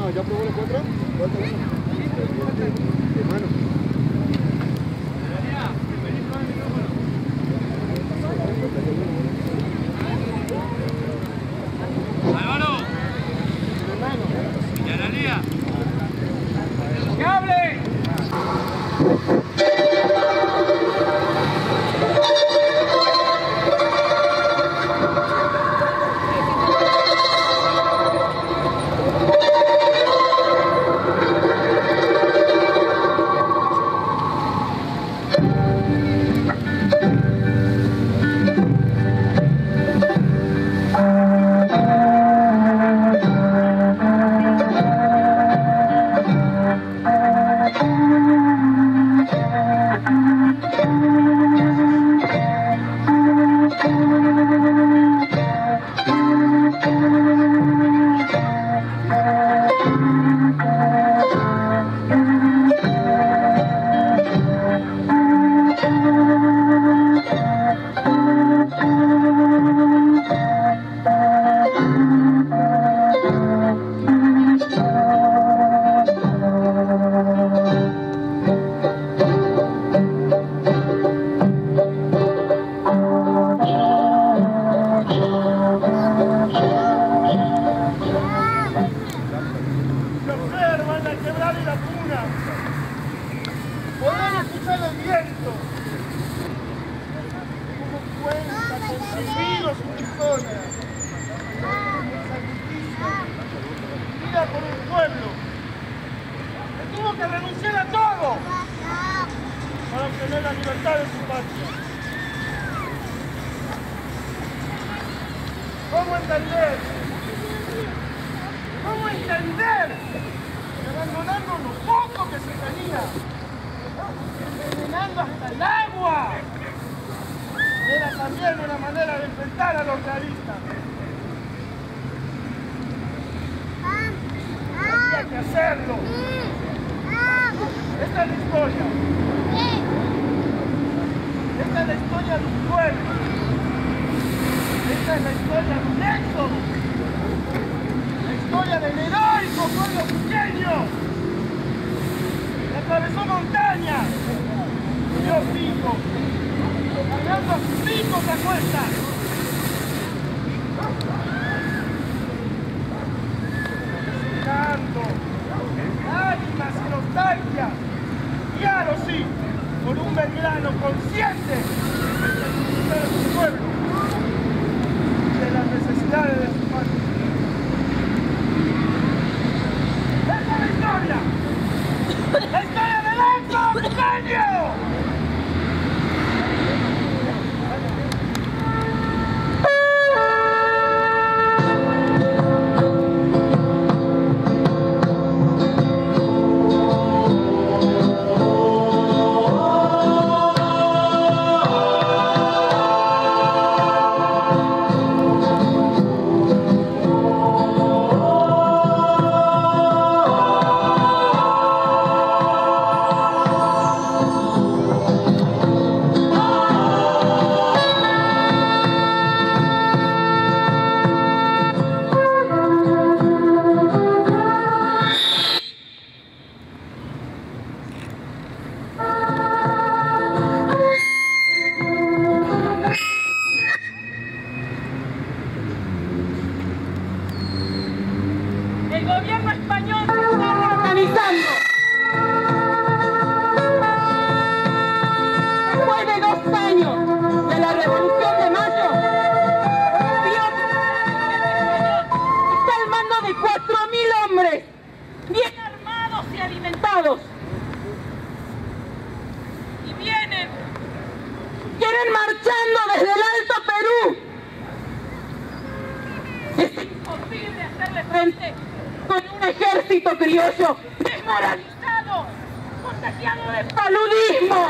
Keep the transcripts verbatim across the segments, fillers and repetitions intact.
No, ¿ya probó los cuatro? ¿Cuatro? Hermano. Álvaro. ¿Y la lía? ¡Que hable! ¿Cómo entender? ¿Cómo entender que abandonando lo poco que se tenía, envenenando hasta el agua, era también una manera de enfrentar a los realistas? Había que hacerlo. Esta es la historia. Esta es la historia de un pueblo. Esta es la historia de un éxodo. La historia del heroico pueblo pequeño que atravesó montañas, dio picos, cargando a sus hijos a cuestas. Necesitando lágrimas y nostalgia. Y ahora sí, por un Belgrano consciente de su pueblo, de las necesidades de su patria. ¡Esta es la historia! ¡La historia del éxodo pequeño! El gobierno español se está reorganizando. Después de dos años de la Revolución de Mayo, el gobierno está al mando de cuatro mil hombres, bien armados y alimentados. Y vienen, vienen marchando desde el Alto Perú. Es imposible hacerle frente con un ejército criollo desmoralizado, contagiado de paludismo.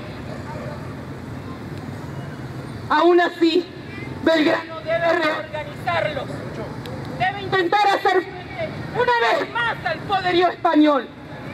Aún así, Belgrano debe reorganizarlos. Debe intentar hacer frente una vez más al poderío español.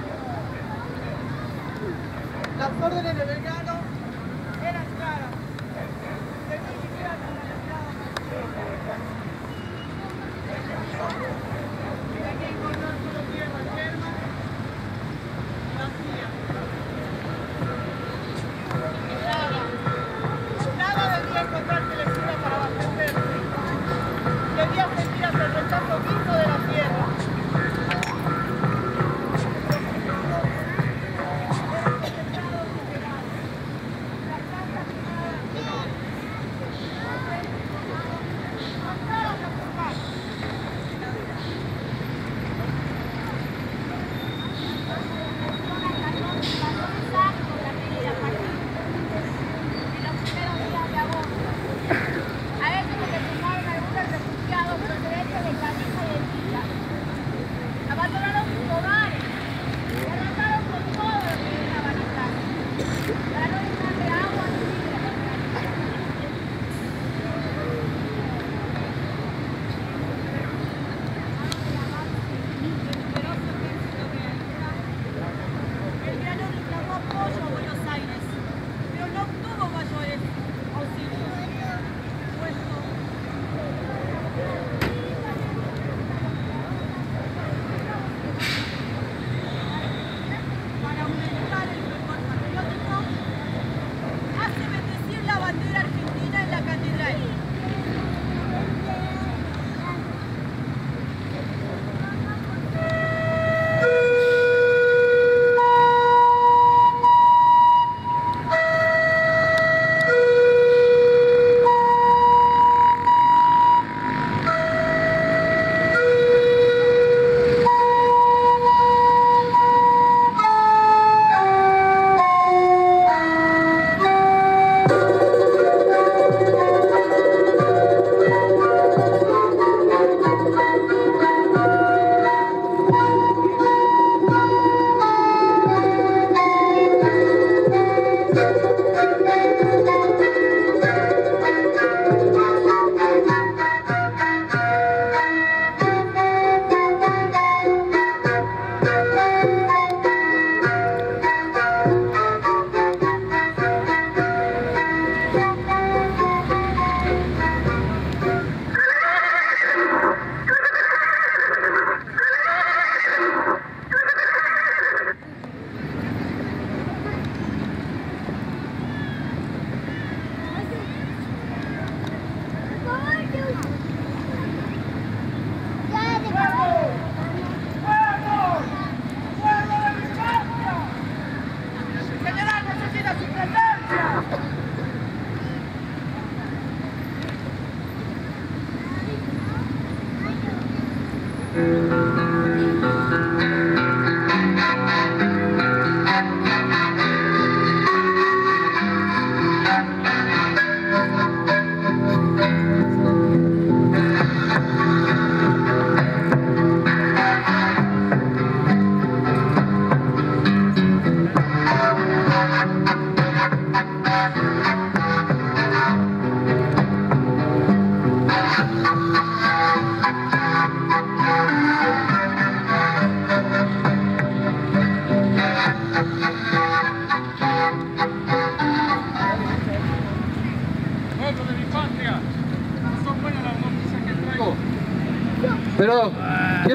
Las órdenes de Belgrano eran claras. Que ni siquiera se necesitaba.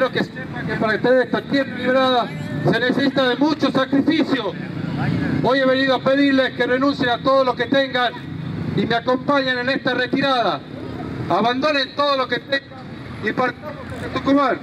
quiero que sepan que para tener esta tierra liberada se necesita de mucho sacrificio. Hoy he venido a pedirles que renuncien a todo lo que tengan y me acompañen en esta retirada. Abandonen todo lo que tengan y partamos de Tucumán.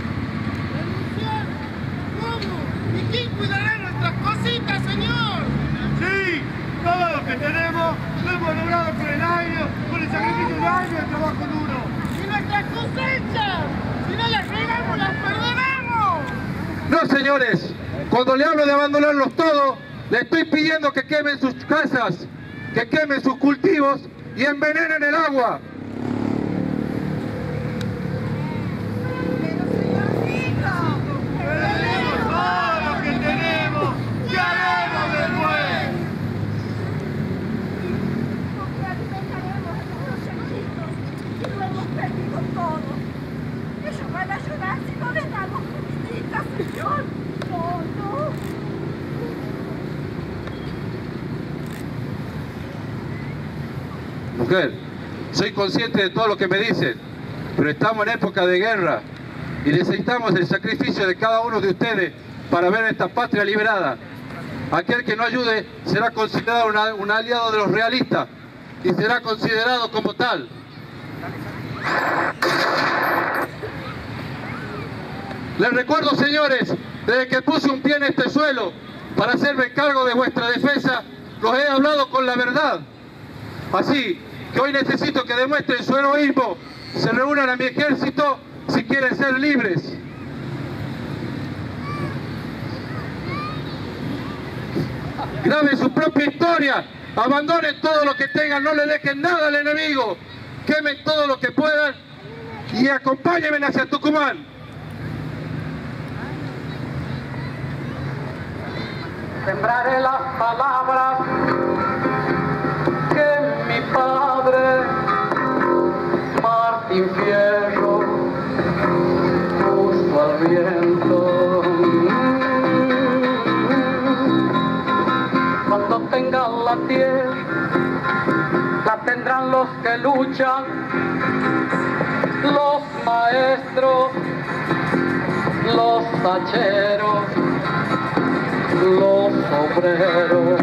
¿Y quién cuidará nuestras cositas, señor? Sí, todo lo que tenemos lo hemos logrado con el año, con el sacrificio de un año de trabajo duro. ¿Y nuestras cosechas? Si no las regamos, las perderemos. No, señores, cuando le hablo de abandonarlos todos, le estoy pidiendo que quemen sus casas, que quemen sus cultivos y envenenen el agua. Perderemos todo lo que tenemos. ¿Qué haremos después? Porque alimentaremos a los cerditos y lo hemos perdido todo. Ellos van a llorar si no les damos comidita, señor. No, no. Mujer, soy consciente de todo lo que me dicen, pero estamos en época de guerra y necesitamos el sacrificio de cada uno de ustedes para ver esta patria liberada. Aquel que no ayude será considerado una, un aliado de los realistas y será considerado como tal. Les recuerdo, señores, desde que puse un pie en este suelo para hacerme cargo de vuestra defensa, los he hablado con la verdad. Así que hoy necesito que demuestren su heroísmo, se reúnan a mi ejército si quieren ser libres. Graben su propia historia, abandonen todo lo que tengan, no le dejen nada al enemigo, quemen todo lo que puedan y acompáñenme hacia Tucumán. Sembraré las palabras que mi padre Martín Fierro puso al viento. Cuando tengan la tierra, la tendrán los que luchan, los maestros, los hacheros, los obreros.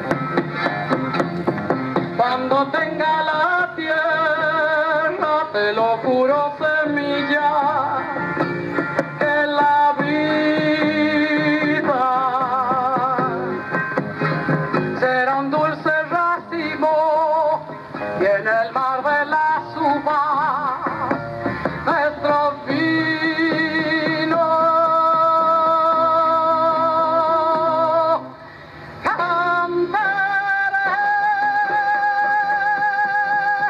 Cuando tenga la tierra, te lo juro, semilla, que la vida será un dulce racimo y en el mar de las uvas nuestro vino. Cantaré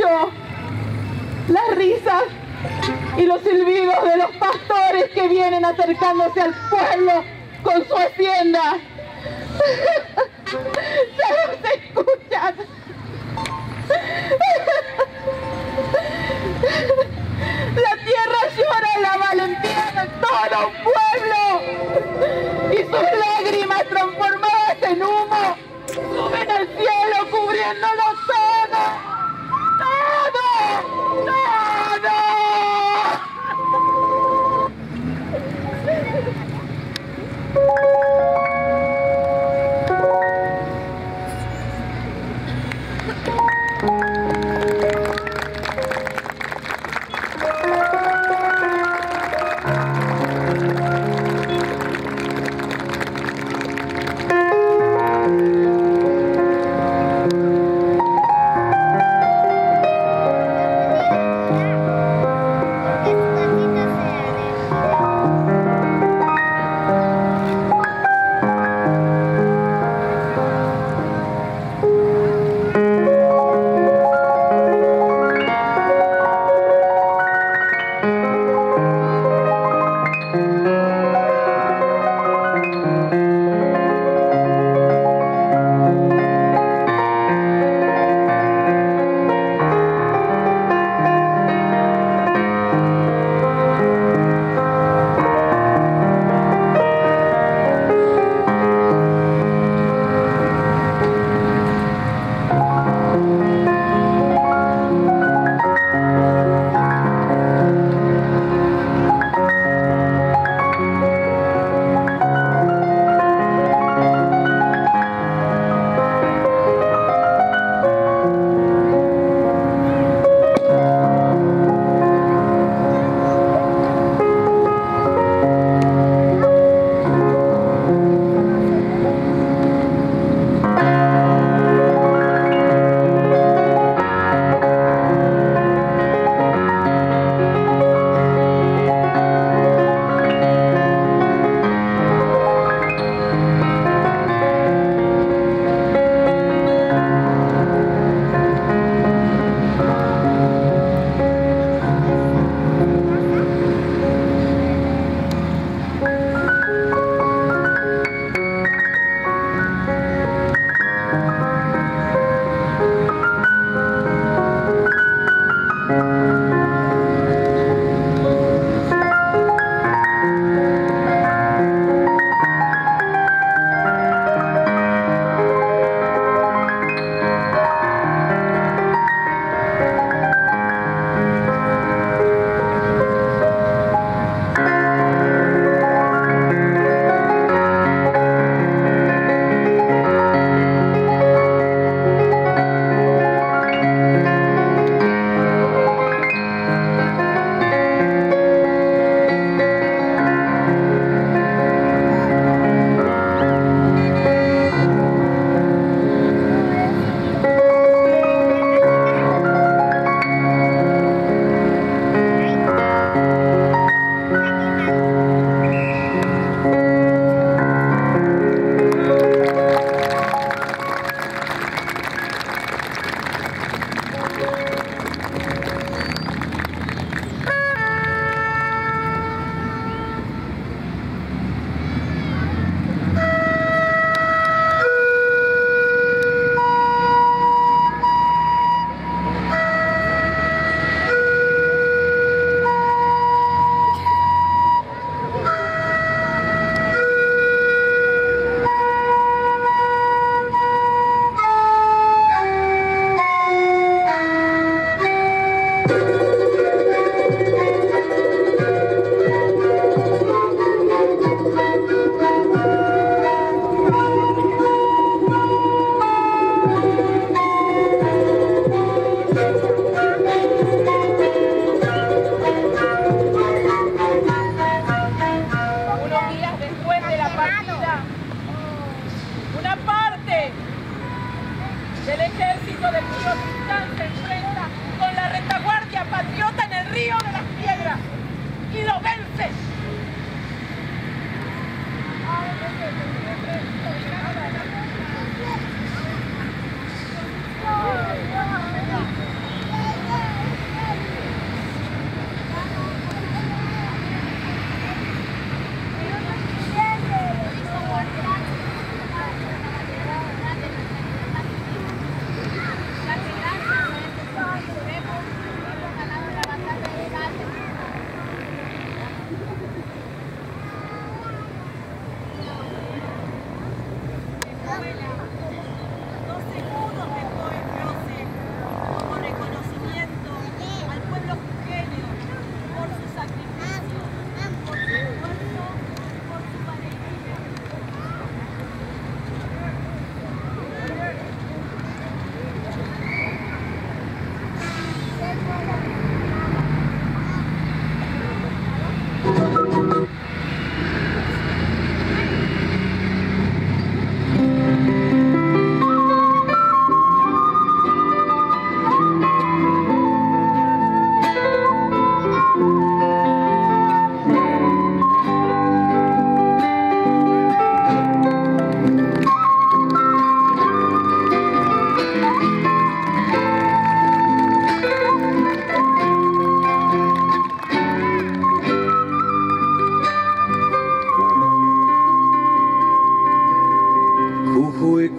escucho las risas y los silbidos de los pastores que vienen acercándose al pueblo con su hacienda. Ya los escuchan. La tierra llora la valentía de todo un pueblo y sus lágrimas transformadas en humo suben al cielo cubriéndolo todo, todo, todo.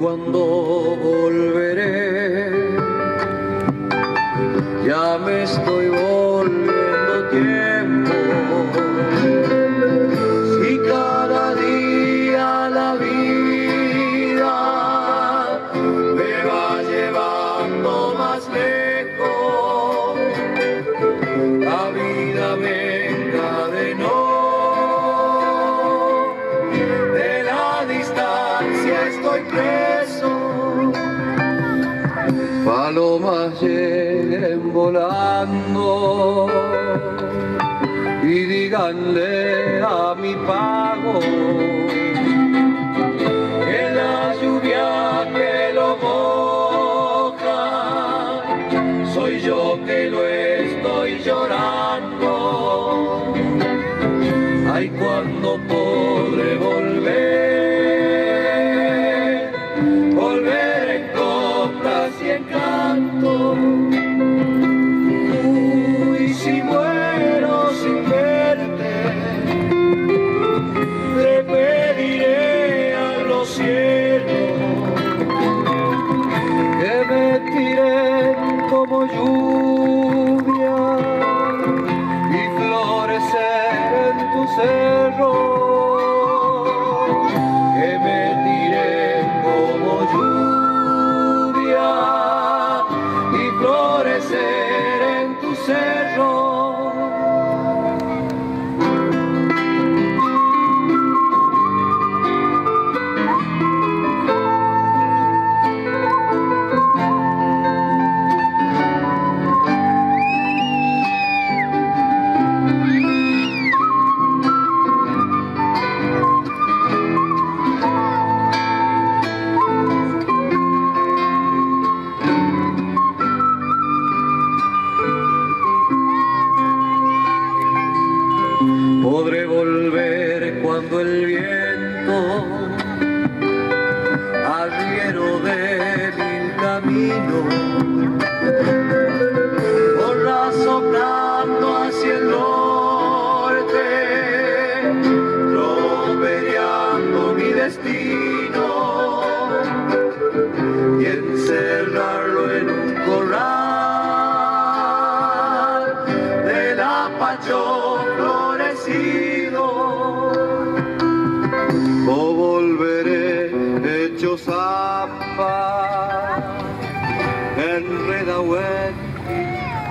cuando volveré, ya me estoy volviendo tiempo. Si cada día la vida me va llevando más lejos, la vida me encadenó. De la distancia estoy preso. Palomas lleguen volando y díganle a mi pago que la lluvia que lo moja soy yo que lo estoy llorando. Ay, cuando podré volver, volver en coplas y en canto. Uy, si muero sin verte, te pediré a los cielos que me tiren como lluvia y florecer en tu cerro, que me tiren como lluvia y florecer en tu cerro. Podré volver cuando el viento arriero de mil caminos corra soplando hacia el norte, tropezando mi destino y encerrarlo en un corral de la Pacho florecido. O volveré hecho zapa, enredado en ti.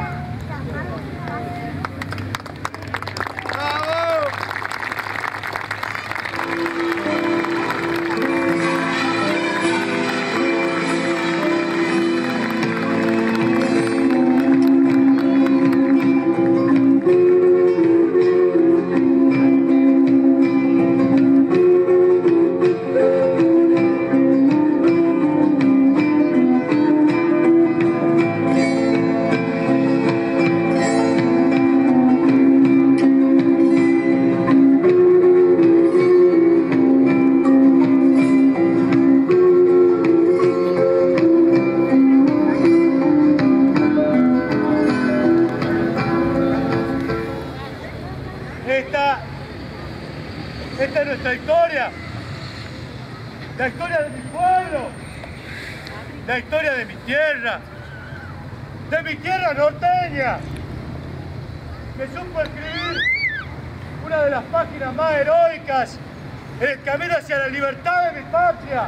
Esta, esta es nuestra historia, la historia de mi pueblo, la historia de mi tierra, de mi tierra norteña, que supo escribir una de las páginas más heroicas en el camino hacia la libertad de mi patria.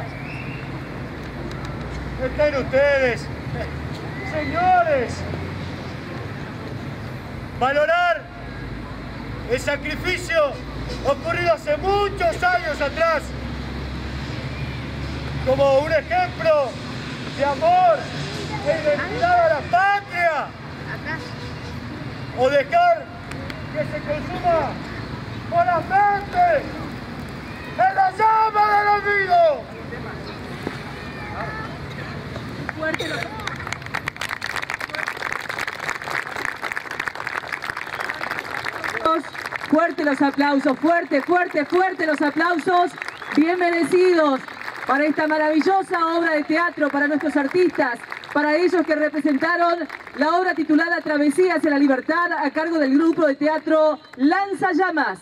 Estén ustedes, señores, valorar el sacrificio ocurrido hace muchos años atrás como un ejemplo de amor e identidad a la patria, o dejar que se consuma solamente en la llama del olvido. Fuerte los... Fuerte los aplausos, fuerte, fuerte, fuerte los aplausos, bien merecidos para esta maravillosa obra de teatro, para nuestros artistas, para ellos que representaron la obra titulada Travesía hacia la Libertad a cargo del grupo de teatro Lanzallamas.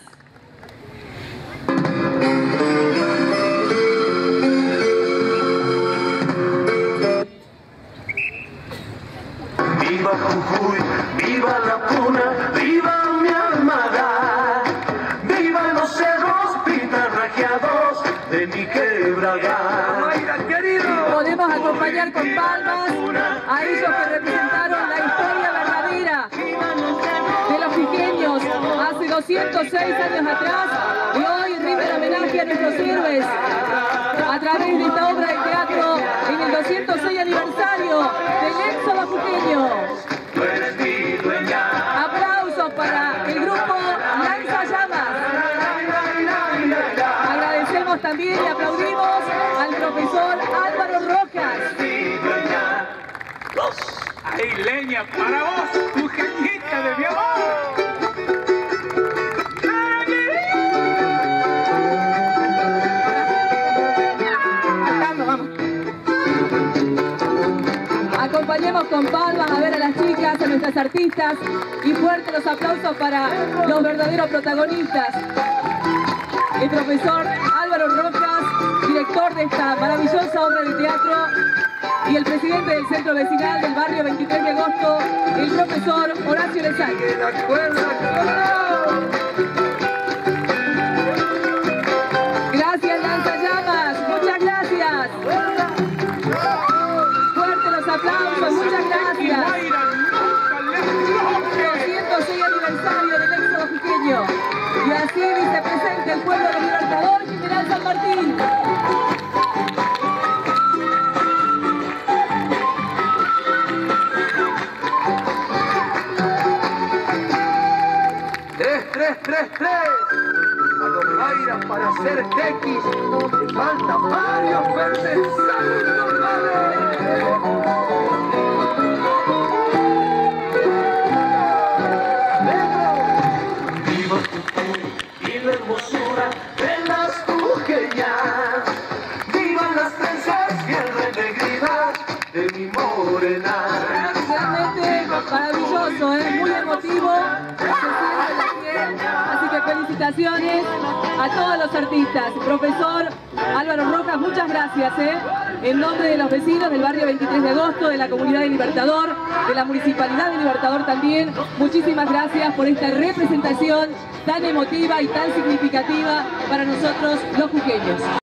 contagiados de mi quebradar. Podemos acompañar con palmas a ellos que representaron la historia verdadera de los jiqueños hace doscientos seis años atrás, y hoy rinden homenaje a nuestros héroes a través de esta obra de teatro en el doscientos seis aniversario del éxodo jujeño. Aplausos para el grupo Lanzallamas. Agradecemos también y aplaudimos al profesor Álvaro Rojas. ¡Ay, leña para vos, mujercita de mi amor! Acompañemos con palmas a ver a las chicas, a nuestras artistas, y fuertes los aplausos para los verdaderos protagonistas. El profesor Álvaro Rojas, director de esta maravillosa obra de teatro, y el presidente del centro vecinal del barrio veintitrés de agosto, el profesor Horacio Lezay. Gracias, Lanzallamas, muchas gracias. Aplausos, muchas gracias. doscientos seis aniversario del éxodo jujeño. Y así dice presente el pueblo del Libertador, General San Martín. Tres, tres, tres, tres. A los bailas para hacer tequis le faltan varios verdes saludos. Viva el futuro y la hermosura de las jujeñas. Vivan las trenzas y el renegridas de mi morena. Realmente maravilloso, ¿eh? Muy emotivo. Así que felicitaciones a todos los artistas. Profesor Álvaro Rojas, muchas gracias, ¿eh? En nombre de los vecinos del barrio veintitrés de agosto, de la comunidad de Libertador, de la municipalidad de Libertador también, muchísimas gracias por esta representación tan emotiva y tan significativa para nosotros los jujeños.